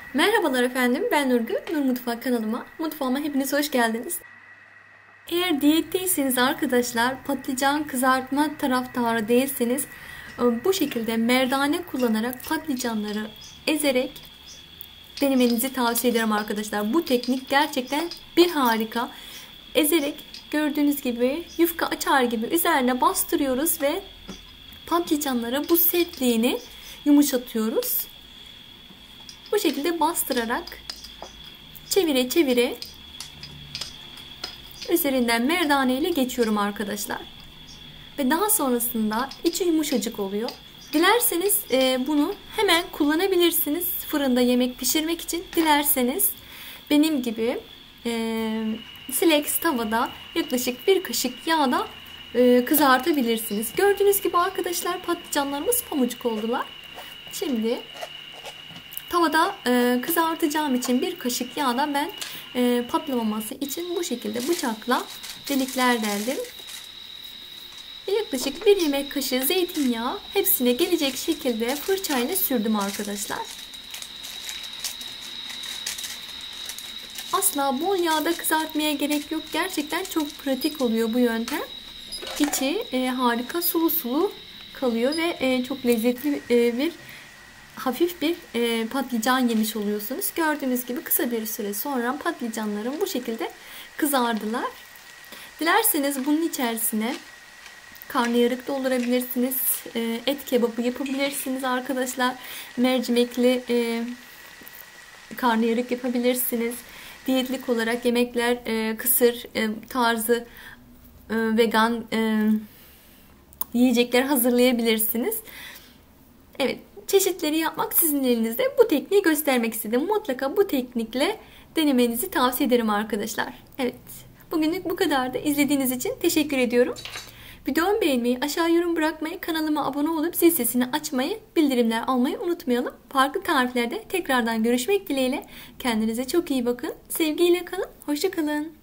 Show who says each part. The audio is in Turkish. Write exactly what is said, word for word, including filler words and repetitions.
Speaker 1: Merhabalar efendim, ben Nurgül. Nur Mutfak kanalıma, mutfağıma hepiniz hoş geldiniz. Eğer diyetteyseniz arkadaşlar, patlıcan kızartma taraftarı değilseniz, bu şekilde merdane kullanarak patlıcanları ezerek denemenizi tavsiye ederim arkadaşlar. Bu teknik gerçekten bir harika. Ezerek gördüğünüz gibi yufka açar gibi üzerine bastırıyoruz ve patlıcanlara bu sertliğini yumuşatıyoruz. Bu şekilde bastırarak çevire çevire üzerinden merdane ile geçiyorum arkadaşlar. Ve daha sonrasında içi yumuşacık oluyor. Dilerseniz bunu hemen kullanabilirsiniz fırında yemek pişirmek için. Dilerseniz benim gibi Silex tavada yaklaşık bir kaşık yağda kızartabilirsiniz. Gördüğünüz gibi arkadaşlar patlıcanlarımız pamucuk oldular. Şimdi tavada e, kızartacağım için bir kaşık yağda ben e, patlamaması için bu şekilde bıçakla delikler deldim. Ve yaklaşık bir yemek kaşığı zeytinyağı hepsine gelecek şekilde fırçayla sürdüm arkadaşlar. Asla bol yağda kızartmaya gerek yok. Gerçekten çok pratik oluyor bu yöntem. İçi e, harika sulu sulu kalıyor ve e, çok lezzetli e, bir hafif bir e, patlıcan yemiş oluyorsunuz. Gördüğünüz gibi kısa bir süre sonra patlıcanlarım bu şekilde kızardılar. Dilerseniz bunun içerisine karnıyarık doldurabilirsiniz. E, et kebabı yapabilirsiniz arkadaşlar. Mercimekli e, karnıyarık yapabilirsiniz. Diyetlik olarak yemekler e, kısır e, tarzı e, vegan e, yiyecekler hazırlayabilirsiniz. Evet. Çeşitleri yapmak sizin elinizde. Bu tekniği göstermek istedim. Mutlaka bu teknikle denemenizi tavsiye ederim arkadaşlar. Evet. Bugünlük bu kadardı. İzlediğiniz için teşekkür ediyorum. Videomu beğenmeyi, aşağı yorum bırakmayı, kanalıma abone olup zil sesini açmayı, bildirimler almayı unutmayalım. Farklı tariflerde tekrardan görüşmek dileğiyle. Kendinize çok iyi bakın. Sevgiyle kalın. Hoşça kalın.